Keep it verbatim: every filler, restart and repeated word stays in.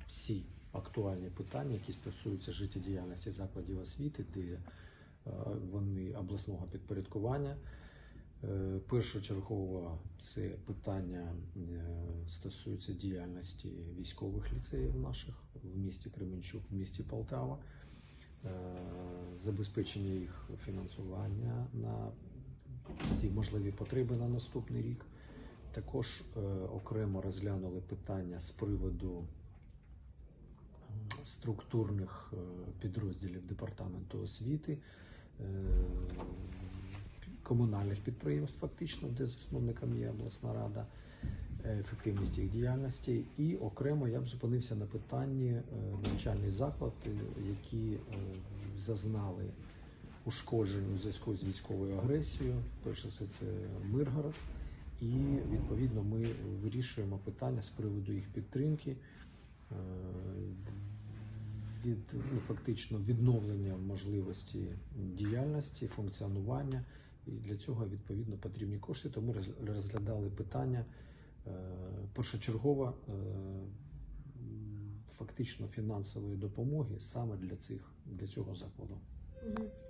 всі актуальні питання, які стосуються життєдіяльності закладів освіти, де вони обласного підпорядкування. Першочергово це питання стосується діяльності військових ліцеїв наших в місті Кременчук, в місті Полтава, забезпечення їх фінансування на всі можливі потреби на наступний рік. Також окремо розглянули питання з приводу структурних підрозділів Департаменту освіти, комунальних підприємств, фактично, де засновником є обласна рада, ефективність їх діяльності. І окремо я б зупинився на питанні навчальних закладів, які зазнали ушкоджень у зв'язку з військовою агресією. Перш за все, це Миргород. І, відповідно, ми вирішуємо питання з приводу їх підтримки, від, ну, фактично відновлення можливості діяльності, функціонування. І для цього, відповідно, потрібні кошти, тому розглядали питання е, першочергово е, фактично фінансової допомоги саме для, цих, для цього закладу.